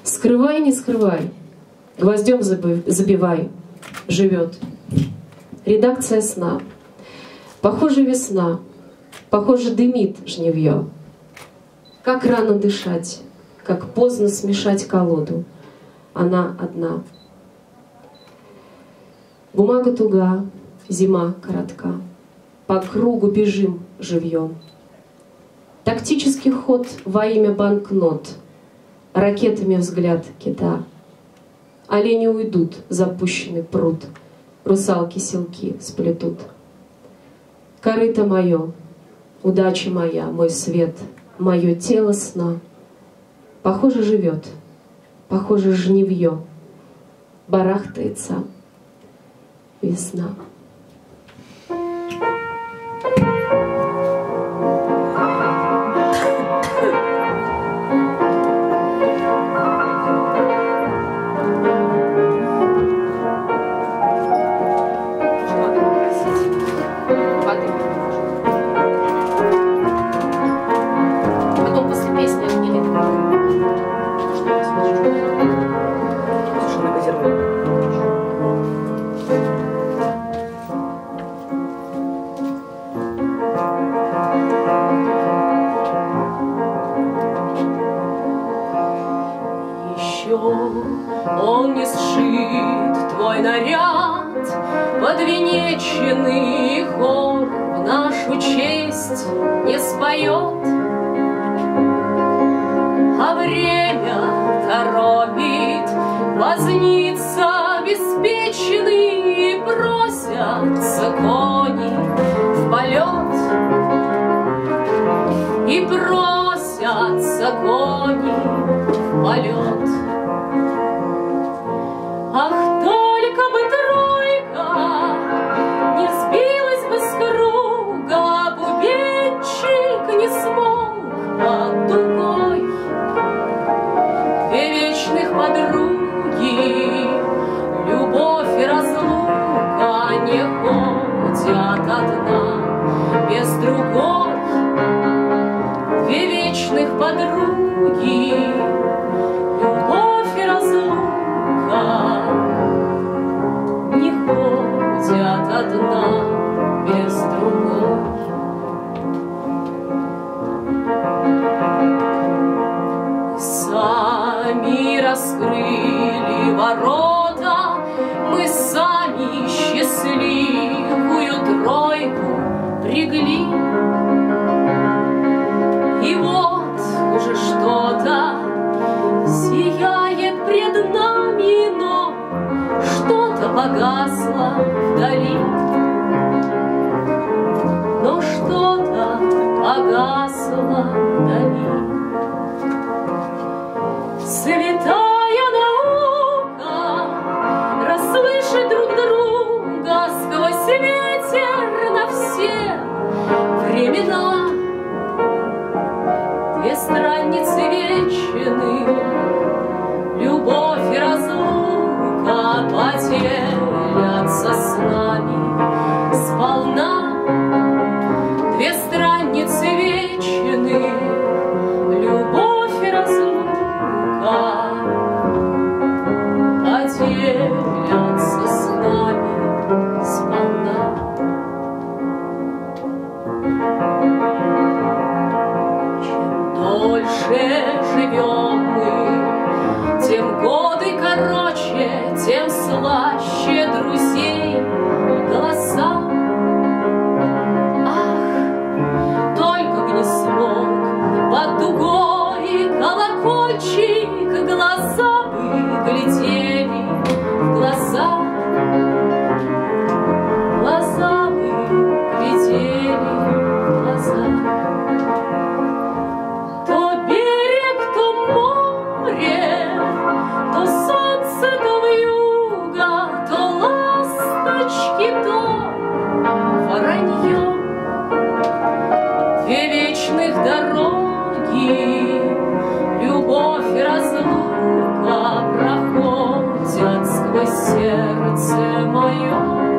Скрывай, не скрывай, гвоздем забивай, живет. Редакция сна. Похоже, весна, похоже, дымит жневье. Как рано дышать, как поздно смешать колоду. Она одна. Бумага туга, зима коротка. По кругу бежим живьем. Тактический ход во имя банкнот. Ракетами взгляд кита. Олени уйдут, запущенный пруд. Русалки селки сплетут. Корыто мое, удача моя, мой свет, мое тело сна. Похоже, живет, похоже, жневье. Барахтается весна. Он не сшит твой наряд, подвенеченный хор в нашу честь не споет, а время торопит, возница беспечный, бросятся кони в полет, и бросятся кони в полет. Ах, только бы тройка не сбилась бы с круга, бубенчик не смог под дугой. Две вечных подруги, любовь и разлука, не ходят одна без другой. Две вечных подруги, любовь и разлука, не ходят одна без другой. Мы сами раскрыли ворота, мы сами счастливую тройку пригли. И вот уже что-то сияет пред нами, но что-то погасло вдали, но что-то погасло вдали. Святая наука расслышать друг друга сквозь ветер на все времена. Две странницы вечны, любовь и разлука поделятся с нами сполна. Две страницы вечны, любовь и разлука поделятся с нами сполна. Чем дольше живем мы, тем годы короче, тем слаще друзей голоса. Ах, только б не смог под дугой колокольчик, глаза бы глядели в глаза, глаза бы глядели в глаза. То берег, то море, то солнце, то вьюга, то ласточки, то воронье. Две вечных дороги, любовь и разлука проходят сквозь сердце мое.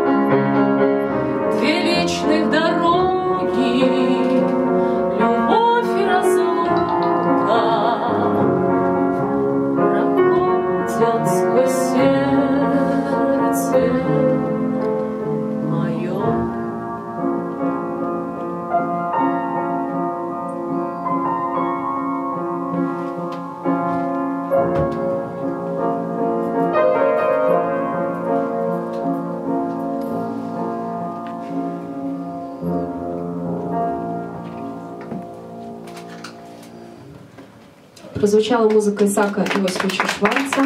Две вечных дороги, любовь и разлука проходят прозвучала музыка Исаака Иосифовича Шварца.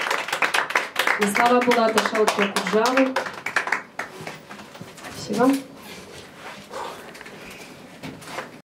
На слова Булата Шалча-Куджавы. Спасибо.